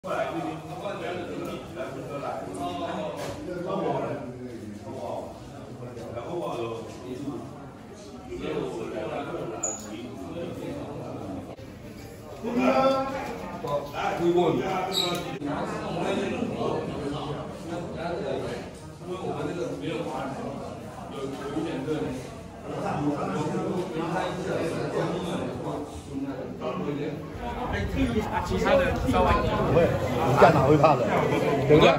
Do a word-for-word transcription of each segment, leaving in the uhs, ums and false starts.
过来，这边，来不得来。哦，然后啊，来，回过你。因为我们这个没有花，有有一点对。其他的稍微不会，你干哪会怕的？对不对？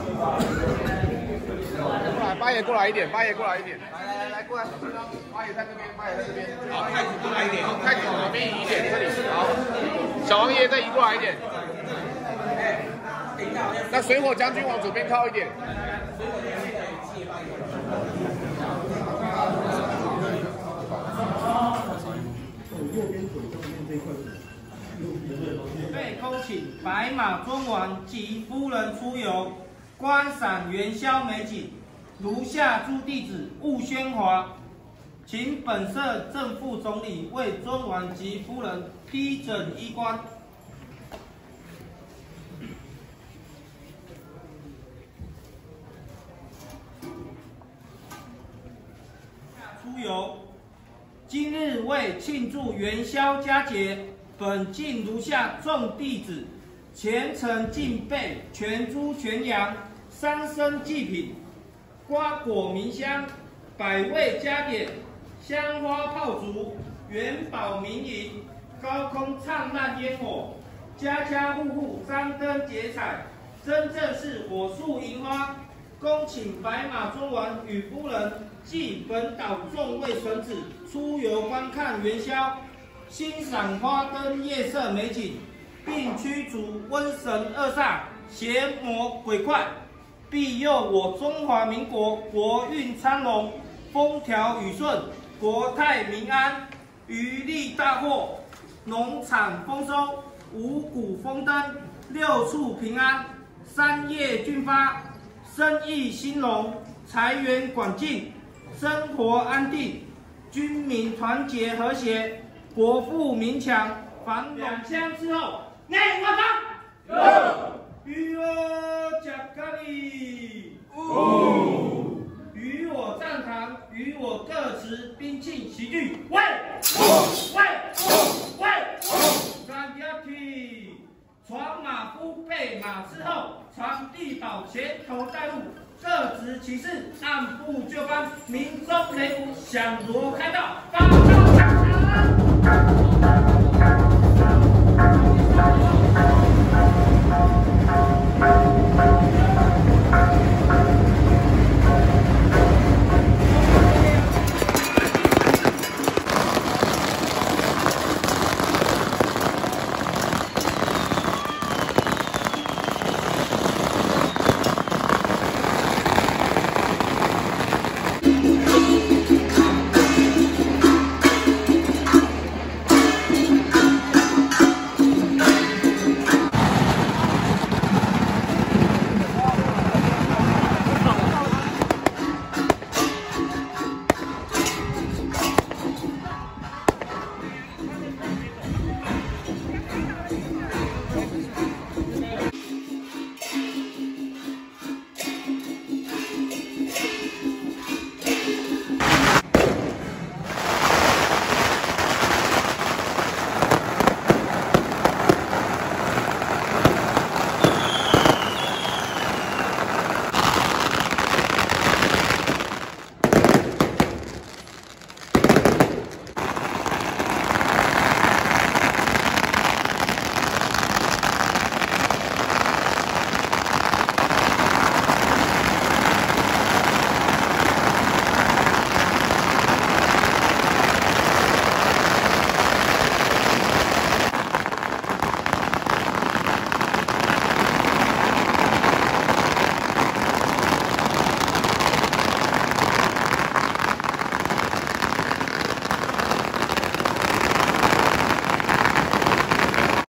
过来，八爷过来一点，八爷过来一点，来来来来过来，八爷在这边，八爷在这边， 好，太子过来一点， 太子往边移一点，这里好，小王爷再移过来一点，那水火将军往左边靠一点。 被恭请白马尊王及夫人出游，观赏元宵美景，如下诸弟子勿喧哗，请本社正副总理为尊王及夫人批准衣冠。出游，今日为庆祝元宵佳节。本境如下众弟子虔诚敬备全猪全羊、三牲祭品、瓜果明香、百味佳点、香花炮竹、元宝明银、高空灿烂烟火，家家户户张灯结彩，真正是火树银花。恭请白马尊王与夫人暨本岛众位臣子出游观看元宵。欣赏花灯夜色美景，并驱除瘟神恶煞、邪魔鬼怪，庇佑我中华民国国运昌隆、风调雨顺、国泰民安、渔利大获、农产丰收、五谷丰登、六畜平安、三业均发、生意兴隆、财源广进、生活安定、军民团结和谐。国富民强，防两枪之后，内外防。与我甲咖喱，与我战堂，与我各持兵器齐聚，喂喂喂！三条体，传马夫备马之后，传地保前头带路，各执其事，按部就班，民众雷鼓响锣开道，发招上场。